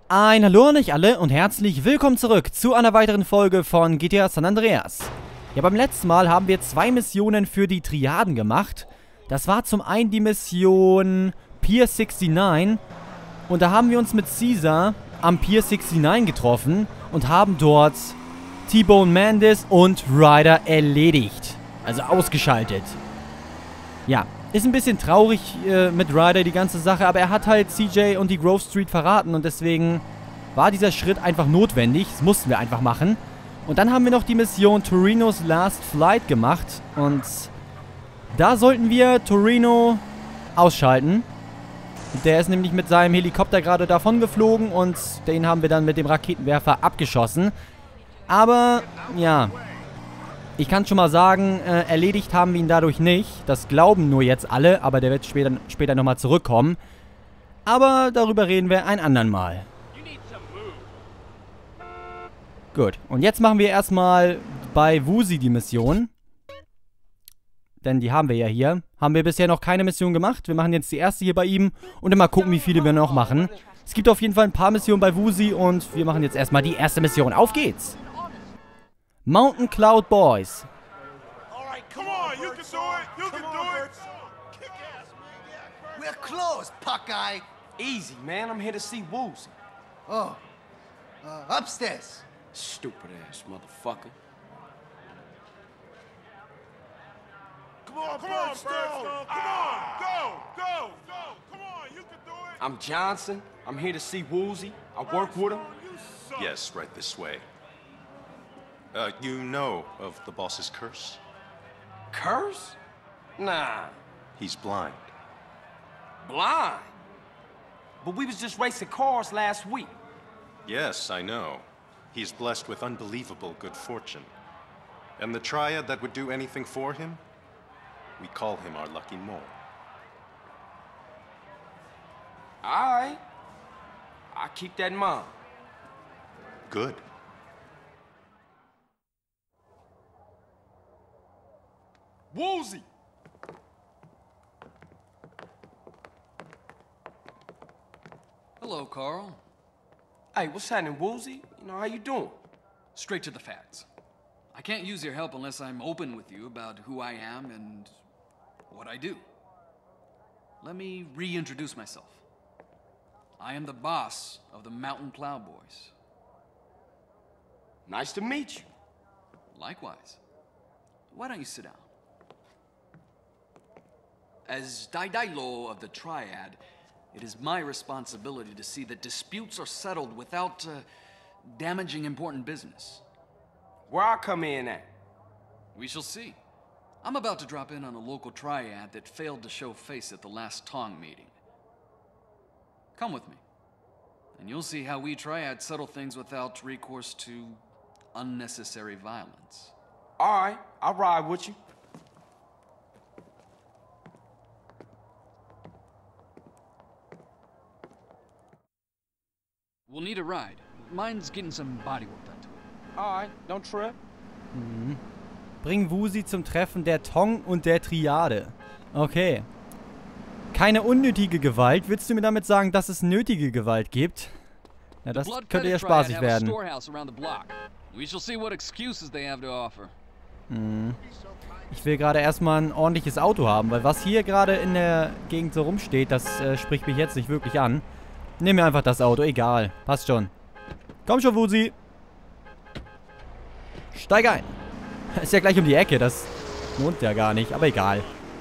Ein Hallo an euch alle und herzlich willkommen zurück zu einer weiteren Folge von GTA San Andreas. Ja, beim letzten Mal haben wir 2 Missionen für die Triaden gemacht. Das war zum einen die Mission Pier 69 und da haben wir uns mit Caesar am Pier 69 getroffen und haben dort T-Bone Mandis und Ryder erledigt. Also ausgeschaltet. Ja, ist ein bisschen traurig mit Ryder die ganze Sache, aber er hat halt CJ und die Grove Street verraten und deswegen war dieser Schritt einfach notwendig. Das mussten wir einfach machen. Und dann haben wir noch die Mission Torino's Last Flight gemacht und da sollten wir Torino ausschalten. Der ist nämlich mit seinem Helikopter gerade davon geflogen und den haben wir dann mit dem Raketenwerfer abgeschossen. Aber, ja, ich kann schon mal sagen, erledigt haben wir ihn dadurch nicht. Das glauben nur jetzt alle, aber der wird später nochmal zurückkommen. Aber darüber reden wir ein andern Mal. Gut, und jetzt machen wir erstmal bei Woozie die Mission. Denn die haben wir ja hier. Haben wir bisher noch keine Mission gemacht. Wir machen jetzt die erste hier bei ihm und dann mal gucken, wie viele wir noch machen. Es gibt auf jeden Fall ein paar Missionen bei Woozie und wir machen jetzt erstmal die erste Mission. Auf geht's! Mountain Cloud Boys. We're closed, Puckeye. Easy, man. I'm here to see Woozie. Oh, upstairs. Stupid ass motherfucker. Come on, Birdstone. Come on, go. Come on, you can do it. I'm Johnson. I'm here to see Woozie. I work with him. You suck. Yes, right this way. You know of the boss's curse? Curse? Nah. He's blind. Blind. But we was just racing cars last week. Yes, I know. He's blessed with unbelievable good fortune. And the triad that would do anything for him? We call him our lucky mole. All right. I'll keep that in mind. Good. Woozie! Hello, Carl. Hey, what's happening, Woozie? You know, how you doing? Straight to the facts. I can't use your help unless I'm open with you about who I am and what I do. Let me reintroduce myself. I am the boss of the Mountain Cloud Boys. Nice to meet you. Likewise. Why don't you sit down? As Daidailo of the Triad, it is my responsibility to see that disputes are settled without damaging important business. Where I come in at? We shall see. I'm about to drop in on a local Triad that failed to show face at the last Tong meeting. Come with me, and you'll see how we Triad settle things without recourse to unnecessary violence. All right, I'll ride with you. We'll need a ride. Mine's getting some bodywork done to it. All right, don't trip. Bring Woozie zum Treffen der Tong und der Triade. Okay. Keine unnötige Gewalt. Willst du mir damit sagen, dass es nötige Gewalt gibt? Ja, das könnte ja spaßig werden. Ich will gerade erstmal ein ordentliches Auto haben, weil was hier gerade in der Gegend so rumsteht, das spricht mich jetzt nicht wirklich an. Nimm mir einfach das Auto, egal. Passt schon. Komm schon, Woozie. Steig ein. Ist ja gleich um die Ecke, das lohnt ja gar nicht, aber egal.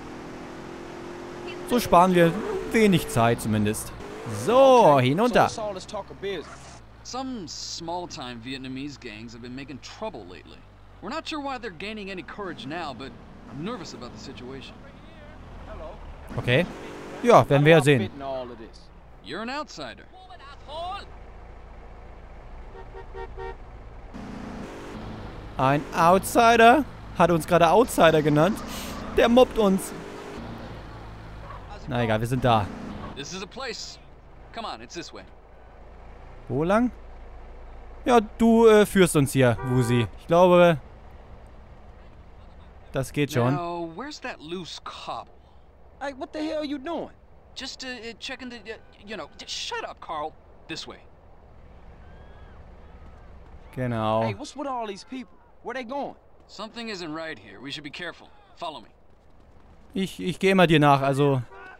So sparen wir wenig Zeit zumindest. So, hinunter. Some small-time Vietnamese gangs have been making trouble lately. We're not sure why they're gaining any courage now, but I'm nervous about the situation. Okay. Ja, werden wir ja sehen. You're an outsider. Ein Outsider? Hat uns gerade Outsider genannt? Der mobbt uns. Na egal, wir sind da. This is a place. Come on, it's this way. Wo lang? Ja, du führst uns hier, Woozie. Ich glaube, das geht schon. Now, where's that loose cobble? Hey, what the hell are you doing? Just checking the, you know, shut up, Carl. This way. Genau. Hey, what's with all these people? Where they going? Something isn't right here. We should be careful. Follow me. Ich gehe immer dir nach, also...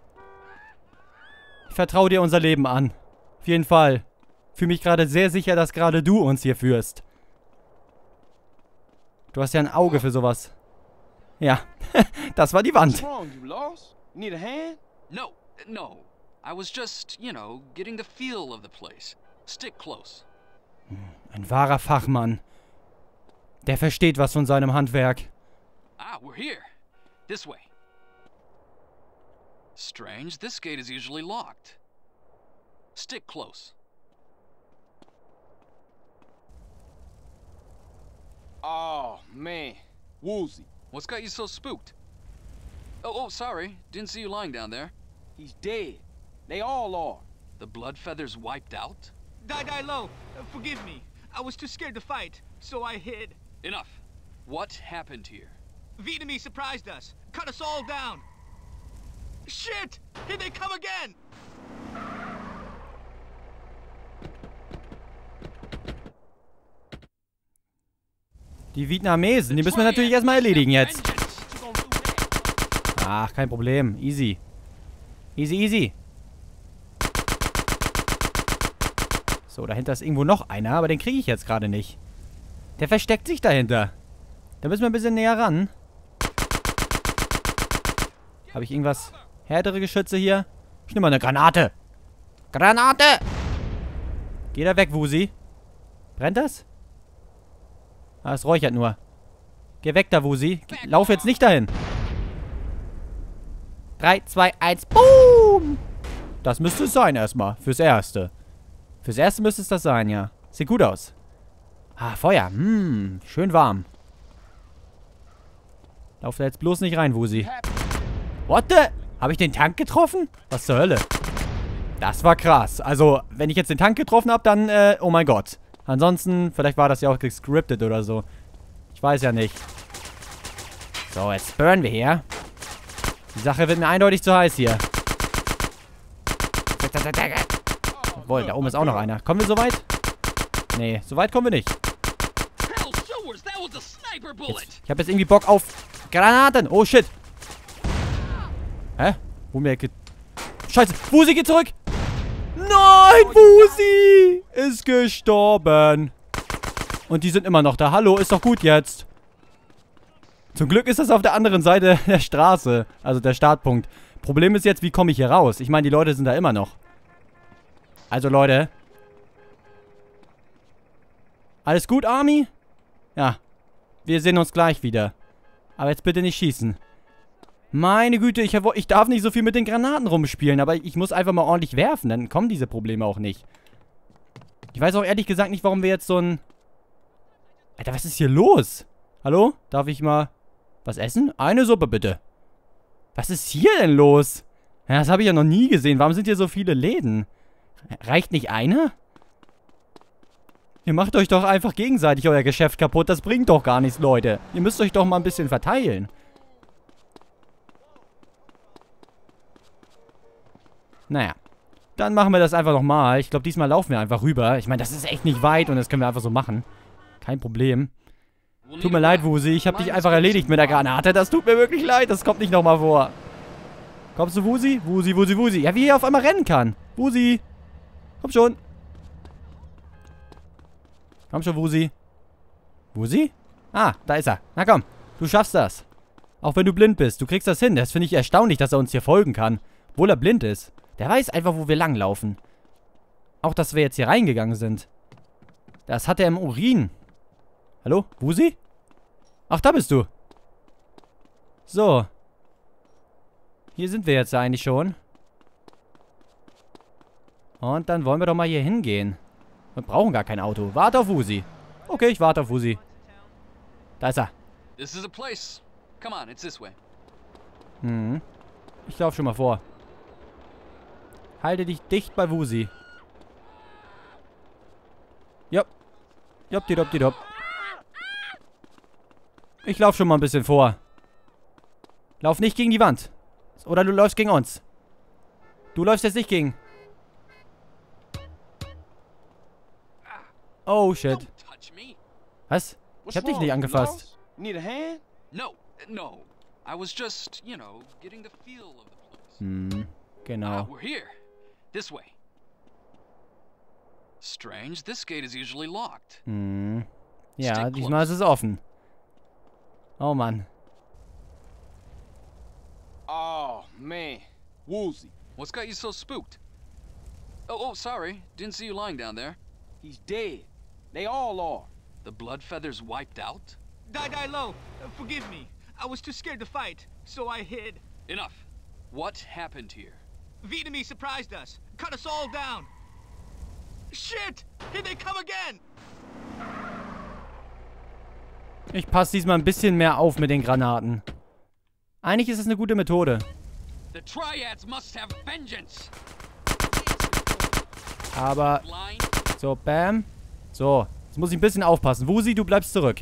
Ich vertraue dir unser Leben an. Auf jeden Fall. Fühle mich gerade sehr sicher, dass gerade du uns hier führst. Du hast ja ein Auge für sowas. Ja, das war die What's Wand. wrong? You lost? You need a hand? No. I was just, you know, getting the feel of the place. Stick close. Ein wahrer Fachmann. Der versteht was von seinem Handwerk. Ah, we're here. This way. Strange, this gate is usually locked. Stick close. Oh, man. Woozy. What's got you so spooked? Oh, sorry. Didn't see you lying down there. He's dead. They all are. The blood feathers wiped out? Die low. Forgive me. I was too scared to fight, so I hid. Enough. What happened here? Vietnamese surprised us. Cut us all down. Shit! Here they come again! Die Vietnamesen, die müssen wir natürlich erstmal erledigen jetzt. Ach, kein Problem. Easy. Easy. So, dahinter ist irgendwo noch einer, aber den kriege ich jetzt gerade nicht. Der versteckt sich dahinter. Da müssen wir ein bisschen näher ran. Habe ich irgendwas härtere Geschütze hier? Ich nehme mal eine Granate. Granate! Geh da weg, Wusi. Brennt das? Ah, es räuchert nur. Geh weg da, Wusi. Lauf jetzt nicht dahin. 3, 2, 1, boom! Das müsste es sein erstmal. Fürs Erste. Fürs Erste müsste es das sein, ja. Sieht gut aus. Ah, Feuer. Schön warm. Lauf da jetzt bloß nicht rein, Wusi. What the? Habe ich den Tank getroffen? Was zur Hölle? Das war krass. Also, wenn ich jetzt den Tank getroffen habe, dann, oh mein Gott. Ansonsten, vielleicht war das ja auch gescriptet oder so. Ich weiß ja nicht. So, jetzt burnen wir hier. Die Sache wird mir eindeutig zu heiß hier. Jawohl, da oben ist auch noch einer. Kommen wir so weit? Nee, so weit kommen wir nicht. Jetzt, ich habe jetzt irgendwie Bock auf Granaten. Oh, shit. Hä? Wo mir Scheiße. Wusi, geht zurück. Nein, Wusi ist gestorben. Und die sind immer noch da. Hallo, ist doch gut jetzt. Zum Glück ist das auf der anderen Seite der Straße. Also der Startpunkt. Problem ist jetzt, wie komme ich hier raus? Ich meine, die Leute sind da immer noch. Also, Leute. Alles gut, Army? Ja. Wir sehen uns gleich wieder. Aber jetzt bitte nicht schießen. Meine Güte, ich darf nicht so viel mit den Granaten rumspielen, aber ich muss einfach mal ordentlich werfen, dann kommen diese Probleme auch nicht. Ich weiß auch ehrlich gesagt nicht, warum wir jetzt so ein... Alter, was ist hier los? Hallo? Darf ich mal was essen? Eine Suppe, bitte. Was ist hier denn los? Ja, das habe ich ja noch nie gesehen. Warum sind hier so viele Läden? Reicht nicht eine? Ihr macht euch doch einfach gegenseitig euer Geschäft kaputt. Das bringt doch gar nichts, Leute. Ihr müsst euch doch mal ein bisschen verteilen. Naja. Dann machen wir das einfach nochmal. Ich glaube, diesmal laufen wir einfach rüber. Ich meine, das ist echt nicht weit und das können wir einfach so machen. Kein Problem. Tut mir leid, Wusi. Ich habe dich einfach erledigt mit der Granate. Das tut mir wirklich leid. Das kommt nicht nochmal vor. Kommst du, Wusi? Wusi. Ja, wie er auf einmal rennen kann. Wusi. Komm schon. Komm schon, Wusi. Wusi? Ah, da ist er. Na komm. Du schaffst das. Auch wenn du blind bist. Du kriegst das hin. Das finde ich erstaunlich, dass er uns hier folgen kann. Obwohl er blind ist. Der weiß einfach, wo wir langlaufen. Auch, dass wir jetzt hier reingegangen sind. Das hat er im Urin. Hallo? Wusi? Ach, da bist du. So. Hier sind wir jetzt eigentlich schon. Und dann wollen wir doch mal hier hingehen. Wir brauchen gar kein Auto. Warte auf Wusi. Okay, ich warte auf Wusi. Da ist er. This is a place. Come on, it's this way. Ich laufe schon mal vor. Halte dich dicht bei Wusi. Jopp. Jopp. Ich laufe schon mal ein bisschen vor. Lauf nicht gegen die Wand. Oder du läufst gegen uns. Du läufst jetzt nicht gegen... Oh, shit. Touch me. Was? Ich hab dich nicht angefasst. Need a hand? No, no. I was just, you know, getting the feel of the place. Genau. We're here. This way. Strange, this gate is usually locked. Ja, Stick diesmal ist es offen. Oh Mann. Oh, man. Woozy. What's got you so spooked? Oh, sorry. Didn't see you lying down there. He's dead. They all are. The blood feathers wiped out? Die low. Forgive me. I was too scared to fight, so I hid. Enough. What happened here? Vietnamese surprised us. Cut us all down. Shit! Here they come again! Ich passe diesmal ein bisschen mehr auf mit den Granaten. Eigentlich ist es eine gute Methode. The Triads must have vengeance. Aber, Blind. so, bam. So, jetzt muss ich ein bisschen aufpassen. Woozy, du bleibst zurück.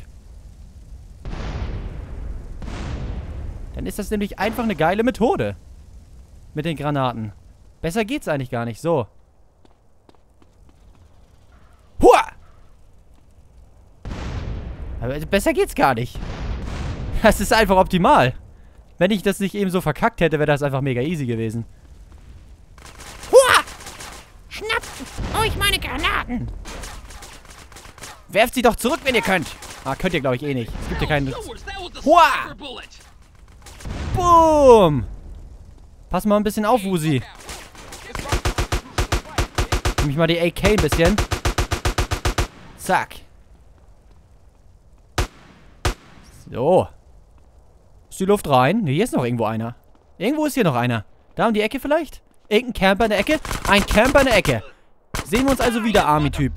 Dann ist das nämlich einfach eine geile Methode. Mit den Granaten. Besser geht's eigentlich gar nicht. So. Hua! Aber besser geht's gar nicht. Das ist einfach optimal. Wenn ich das nicht eben so verkackt hätte, wäre das einfach mega easy gewesen. Hua! Schnappt euch meine Granaten! Werft sie doch zurück, wenn ihr könnt. Ah, könnt ihr, glaube ich, eh nicht. Es gibt hier keinen... Hua! Boom! Pass mal ein bisschen auf, Woozy. Nimm ich mal die AK ein bisschen. Zack. So. Ist die Luft rein? Ne, hier ist noch irgendwo einer. Irgendwo ist hier noch einer. Da um die Ecke vielleicht? Irgendein Camper in der Ecke? Ein Camper in der Ecke. Sehen wir uns also wieder, Army-Typ.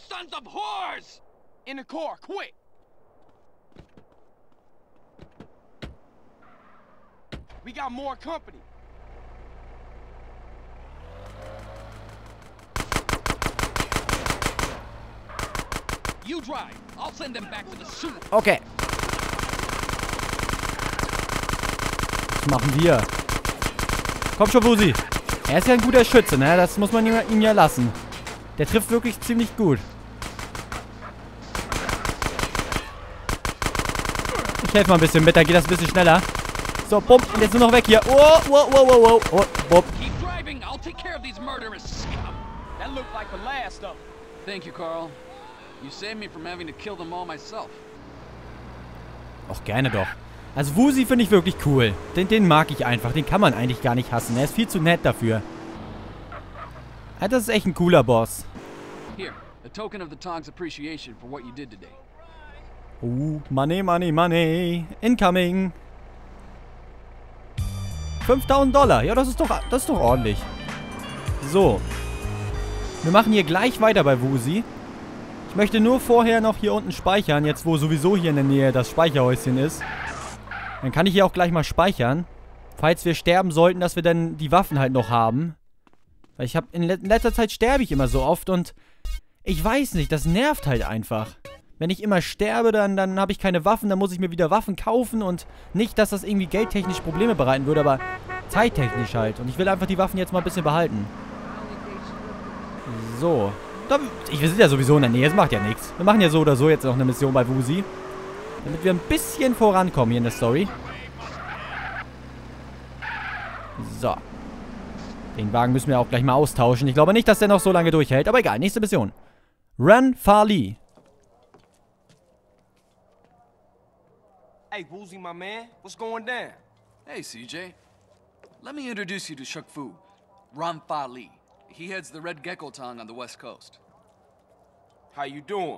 In the car, quick! We got more company. You drive. I'll send them back to the sewer. Okay. Was machen wir? Komm schon, Woozy. Er ist ja ein guter Schütze, ne? Das muss man ihm ja lassen. Der trifft wirklich ziemlich gut. Ich helfe mal ein bisschen mit, dann geht das ein bisschen schneller. So, bumm. Und jetzt nur noch weg hier. Oh, oh, oh, oh, oh. Oh, bumm. Keep driving. I'll take care of these murderous scum. That looked like the last of them. Thank you, Carl. You saved me from having to kill them all myself. Och, gerne doch. Also Woozy finde ich wirklich cool. Den mag ich einfach. Den kann man eigentlich gar nicht hassen. Er ist viel zu nett dafür. Ja, das ist echt ein cooler Boss. Here, a token of the Tong's appreciation for what you did today. Money, money, money. Incoming. $5.000. Ja, das ist doch ordentlich. So. Wir machen hier gleich weiter bei Woozy. Ich möchte nur vorher noch hier unten speichern, jetzt wo sowieso hier in der Nähe das Speicherhäuschen ist. Dann kann ich hier auch gleich mal speichern. Falls wir sterben sollten, dass wir dann die Waffen halt noch haben. Weil ich habe in letzter Zeit sterbe ich immer so oft und ich weiß nicht, das nervt halt einfach. Wenn ich immer sterbe, dann habe ich keine Waffen, dann muss ich mir wieder Waffen kaufen und nicht, dass das irgendwie geldtechnisch Probleme bereiten würde, aber zeittechnisch halt. Und ich will einfach die Waffen jetzt mal ein bisschen behalten. So. Wir sind ja sowieso in der Nähe, es macht ja nichts. Wir machen ja so oder so jetzt noch eine Mission bei Woozy. Damit wir ein bisschen vorankommen hier in der Story. So. Den Wagen müssen wir auch gleich mal austauschen. Ich glaube nicht, dass der noch so lange durchhält, aber egal. Nächste Mission. Run Farley. Hey, Woozy, my man, what's going down? Hey, CJ. Let me introduce you to Shuk Fu, Ron Fa Li. He heads the Red Gecko Tong on the West Coast. How you doing?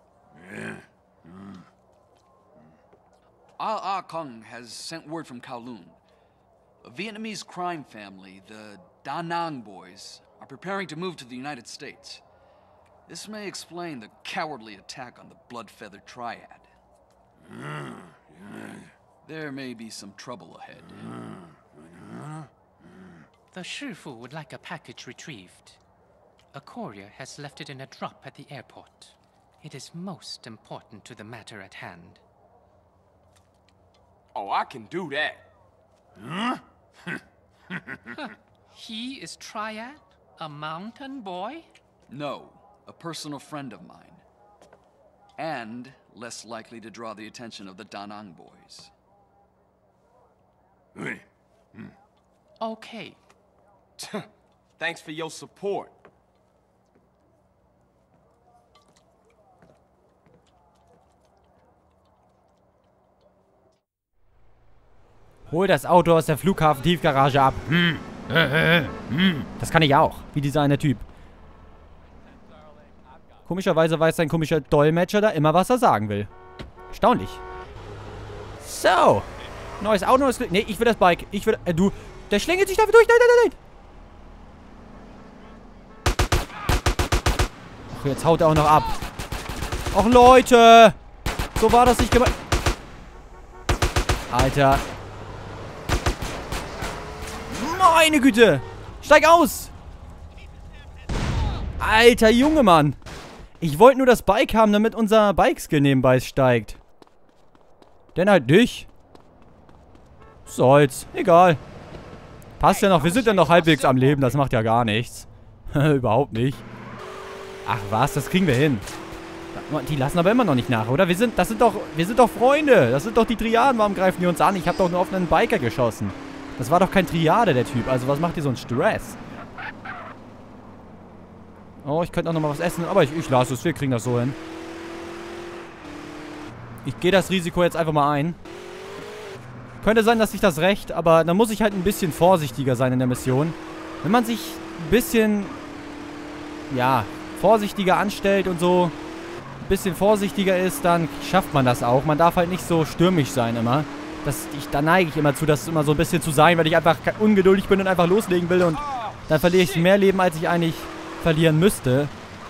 Ah Kong has sent word from Kowloon. A Vietnamese crime family, the Da Nang boys, are preparing to move to the United States. This may explain the cowardly attack on the Blood-Feather Triad. There may be some trouble ahead. The Shifu would like a package retrieved. A courier has left it in a drop at the airport. It is most important to the matter at hand. Oh, I can do that. He is Triad? A mountain boy? No, a personal friend of mine. and less likely to draw the attention of the Da Nang boys. Okay. Thanks for your support. Hol das Auto aus der Flughafen-Tiefgarage ab. Das kann ich auch. Wie dieser eine Typ. Komischerweise weiß sein komischer Dolmetscher da immer, was er sagen will. Erstaunlich. So. Neues Auto, neues Glück. Nee, ich will das Bike. Ich will... du... Der schlängelt sich dafür durch. Nein, nein, nein. Ach, jetzt haut er auch noch ab. Ach, Leute. So war das nicht gemeint. Alter. Meine Güte. Steig aus. Alter Junge, Mann. Ich wollte nur das Bike haben, damit unser Bikeskill nebenbei steigt. Denn halt nicht. Soll's. Egal. Passt ja noch. Wir sind ja noch halbwegs am Leben. Das macht ja gar nichts. Überhaupt nicht. Ach was, das kriegen wir hin. Die lassen aber immer noch nicht nach, oder? Wir sind doch Freunde. Das sind doch die Triaden. Warum greifen die uns an? Ich habe doch nur auf einen Biker geschossen. Das war doch kein Triade, der Typ. Also was macht ihr so einen Stress? Oh, ich könnte auch noch mal was essen. Aber ich lasse es. Wir kriegen das so hin. Ich gehe das Risiko jetzt einfach mal ein. Könnte sein, dass ich das rächt. Aber dann muss ich halt ein bisschen vorsichtiger sein in der Mission. Wenn man sich ein bisschen... ja, vorsichtiger anstellt und so... ein bisschen vorsichtiger ist, dann schafft man das auch. Man darf halt nicht so stürmisch sein immer. Da neige ich immer zu, das immer so ein bisschen zu sein, weil ich einfach ungeduldig bin und einfach loslegen will und dann verliere ich mehr Leben, als ich eigentlich verlieren müsste.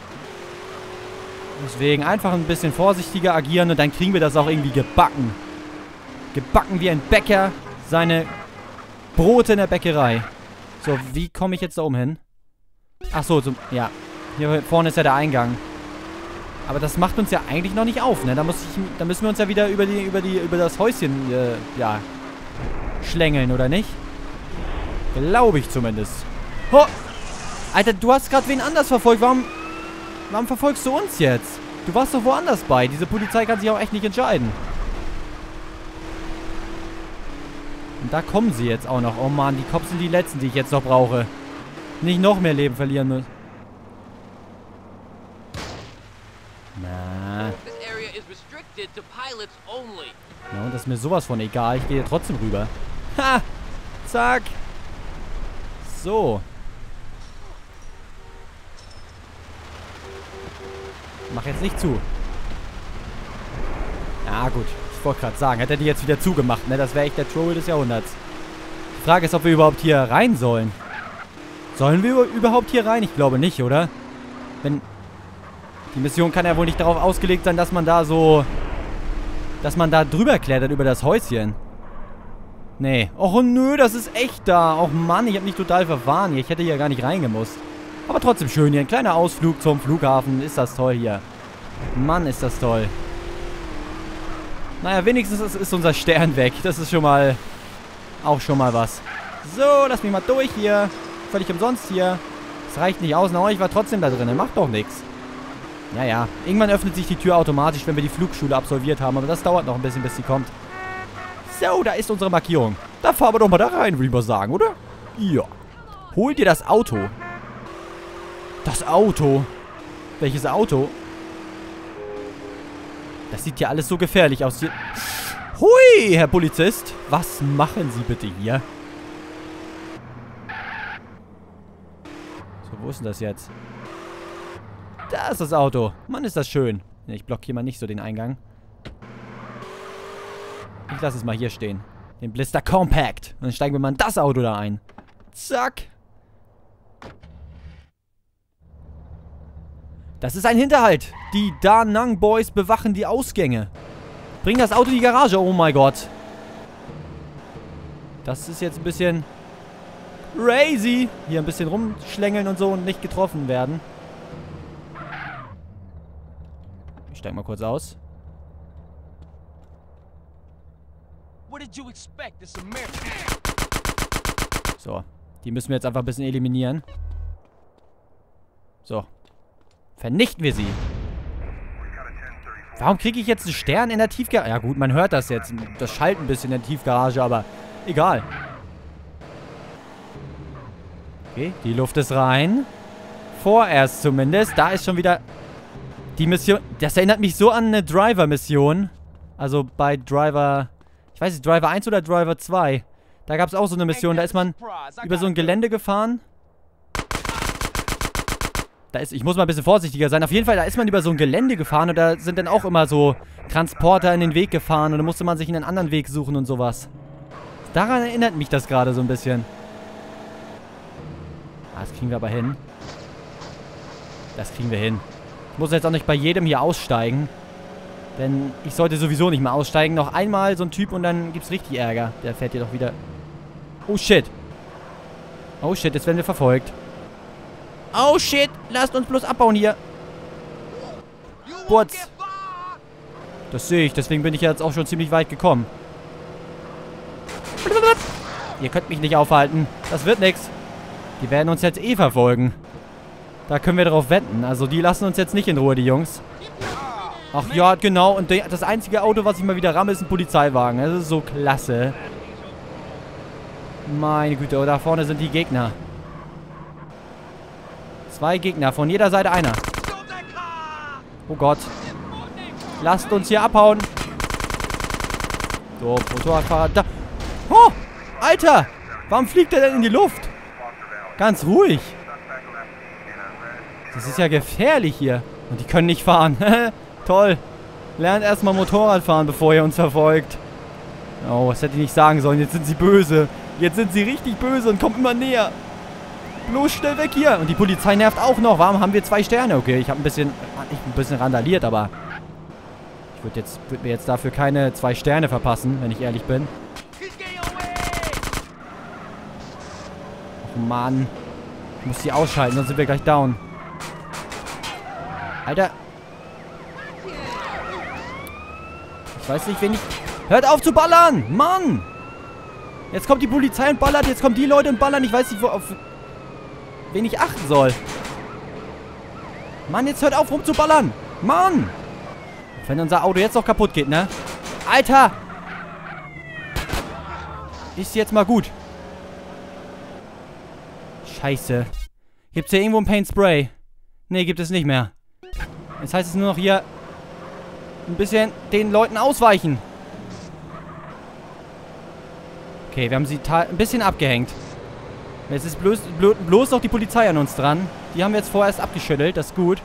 Deswegen einfach ein bisschen vorsichtiger agieren und dann kriegen wir das auch irgendwie gebacken. Gebacken wie ein Bäcker seine Brote in der Bäckerei. So, wie komme ich jetzt da oben hin? Ach so, ja. Hier vorne ist ja der Eingang. Aber das macht uns ja eigentlich noch nicht auf, ne? Da müssen wir uns ja wieder über das Häuschen, ja, schlängeln, oder nicht? Glaube ich zumindest. Oh! Alter, du hast gerade wen anders verfolgt. Warum verfolgst du uns jetzt? Du warst doch woanders bei. Diese Polizei kann sich auch echt nicht entscheiden. Und da kommen sie jetzt auch noch. Oh Mann, die Cops sind die letzten, die ich jetzt noch brauche. Nicht noch mehr Leben verlieren müssen. Na. Ja, und das ist mir sowas von egal. Ich gehe hier trotzdem rüber. Ha! Zack! So. Mach jetzt nicht zu. Ja, gut. Ich wollte gerade sagen, hätte er die jetzt wieder zugemacht, ne? Das wäre echt der Troll des Jahrhunderts. Die Frage ist, ob wir überhaupt hier rein sollen. Sollen wir überhaupt hier rein? Ich glaube nicht, oder? Wenn... Die Mission kann ja wohl nicht darauf ausgelegt sein, dass man da so... dass man da drüber klettert über das Häuschen. Nee. Och nö, das ist echt da. Och Mann, ich habe mich total verfahren hier. Ich hätte hier gar nicht reingemusst. Aber trotzdem schön hier. Ein kleiner Ausflug zum Flughafen. Ist das toll hier. Mann, ist das toll. Naja, wenigstens ist unser Stern weg. Das ist schon mal... auch schon mal was. So, lass mich mal durch hier. Völlig umsonst hier. Das reicht nicht aus. Na, ich war trotzdem da drin. Macht doch nichts. Ja, ja. Irgendwann öffnet sich die Tür automatisch, wenn wir die Flugschule absolviert haben. Aber das dauert noch ein bisschen, bis sie kommt. So, da ist unsere Markierung. Da fahren wir doch mal da rein, würde ich mal sagen, oder? Ja. Hol dir das Auto. Das Auto. Welches Auto? Das sieht ja alles so gefährlich aus hier. Hui, Herr Polizist. Was machen Sie bitte hier? So, wo ist denn das jetzt? Da ist das Auto. Mann, ist das schön. Ich blockiere mal nicht so den Eingang. Ich lasse es mal hier stehen. Den Blister Compact. Und dann steigen wir mal in das Auto da ein. Zack. Das ist ein Hinterhalt. Die Da Nang Boys bewachen die Ausgänge. Bring das Auto in die Garage. Oh mein Gott. Das ist jetzt ein bisschen crazy. Hier ein bisschen rumschlängeln und so und nicht getroffen werden. Ich steig mal kurz aus. So. Die müssen wir jetzt einfach ein bisschen eliminieren. So. Vernichten wir sie. Warum kriege ich jetzt einen Stern in der Tiefgarage? Ja gut, man hört das jetzt. Das schallt ein bisschen in der Tiefgarage, aber egal. Okay, die Luft ist rein. Vorerst zumindest. Da ist schon wieder die Mission. Das erinnert mich so an eine Driver-Mission. Also bei Driver... Ich weiß nicht, Driver 1 oder Driver 2. Da gab es auch so eine Mission. Da ist man über so ein Gelände gefahren. Ich muss mal ein bisschen vorsichtiger sein. Auf jeden Fall, da ist man über so ein Gelände gefahren und da sind dann auch immer so Transporter in den Weg gefahren und da musste man sich einen anderen Weg suchen und sowas. Daran erinnert mich das gerade so ein bisschen. Ah, das kriegen wir aber hin. Das kriegen wir hin. Ich muss jetzt auch nicht bei jedem hier aussteigen. Denn ich sollte sowieso nicht mehr aussteigen. Noch einmal so ein Typ und dann gibt's richtig Ärger. Der fährt hier doch wieder... Oh shit. Oh shit, jetzt werden wir verfolgt. Oh shit, lasst uns bloß abbauen hier. Putz. Das sehe ich, deswegen bin ich jetzt auch schon ziemlich weit gekommen. Ihr könnt mich nicht aufhalten. Das wird nichts. Die werden uns jetzt eh verfolgen. Da können wir drauf wetten. Also die lassen uns jetzt nicht in Ruhe, die Jungs. Ach ja, genau. Und das einzige Auto, was ich mal wieder ramme, ist ein Polizeiwagen. Das ist so klasse. Meine Güte, oh, da vorne sind die Gegner. 2 Gegner, von jeder Seite einer. Oh Gott. Lasst uns hier abhauen. So, Motorradfahrer. Da. Oh, Alter. Warum fliegt er denn in die Luft? Ganz ruhig. Das ist ja gefährlich hier. Und die können nicht fahren. Toll. Lernt erstmal Motorrad fahren, bevor ihr uns verfolgt. Oh, das hätte ich nicht sagen sollen. Jetzt sind sie böse. Jetzt sind sie richtig böse und kommen immer näher. Bloß schnell weg hier. Und die Polizei nervt auch noch. Warum haben wir 2 Sterne? Okay, ich habe ein bisschen randaliert, aber ich würde mir jetzt dafür keine 2 Sterne verpassen, wenn ich ehrlich bin. Och Mann. Ich muss die ausschalten, sonst sind wir gleich down. Alter. Ich weiß nicht, wen ich... Hört auf zu ballern! Mann! Jetzt kommt die Polizei und ballert. Jetzt kommen die Leute und ballern. Ich weiß nicht, auf wen ich achten soll. Mann, jetzt hört auf rumzuballern. Mann! Wenn unser Auto jetzt noch kaputt geht, ne? Alter! Ist jetzt mal gut. Scheiße. Gibt's hier irgendwo ein Paint Spray? Ne, gibt es nicht mehr. Jetzt heißt es nur noch hier ein bisschen den Leuten ausweichen. Okay, wir haben sie ein bisschen abgehängt. Jetzt ist bloß noch die Polizei an uns dran. Die haben wir jetzt vorerst abgeschüttelt, das ist gut.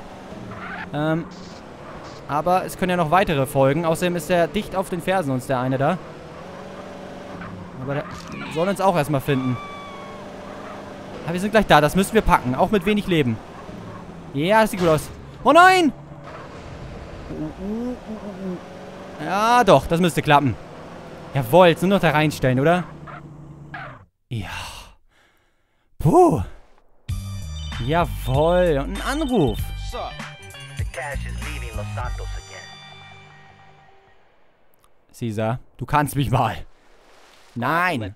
Aber es können ja noch weitere folgen. Außerdem ist der dicht auf den Fersen, uns der eine da. Aber der soll uns auch erstmal finden. Aber wir sind gleich da, das müssen wir packen. Auch mit wenig Leben. Ja, das sieht gut aus. Oh nein! Ja, doch, das müsste klappen. Jawohl, jetzt nur noch da reinstellen, oder? Ja. Puh. Jawohl, und ein Anruf. Caesar, du kannst mich mal. Nein.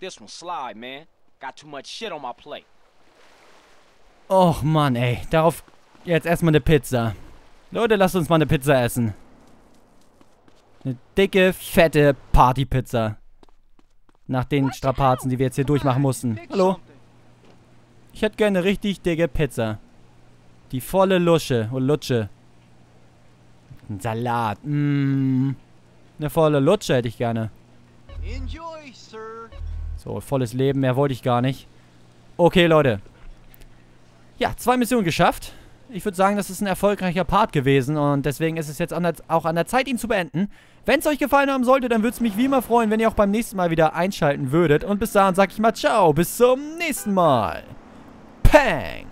Och Mann, ey. Darauf jetzt erstmal eine Pizza. Leute, lasst uns mal eine Pizza essen. Eine dicke, fette Partypizza. Nach den Strapazen, die wir jetzt hier durchmachen mussten. Hallo? Ich hätte gerne eine richtig dicke Pizza. Die volle Lusche. Oh, Lutsche. Ein Salat. Eine volle Lutsche hätte ich gerne. So, volles Leben. Mehr wollte ich gar nicht. Okay, Leute. Ja, 2 Missionen geschafft. Ich würde sagen, das ist ein erfolgreicher Part gewesen. Und deswegen ist es jetzt auch an der Zeit, ihn zu beenden. Wenn es euch gefallen haben sollte, dann würde es mich wie immer freuen, wenn ihr auch beim nächsten Mal wieder einschalten würdet. Und bis dahin sage ich mal ciao. Bis zum nächsten Mal. Pang!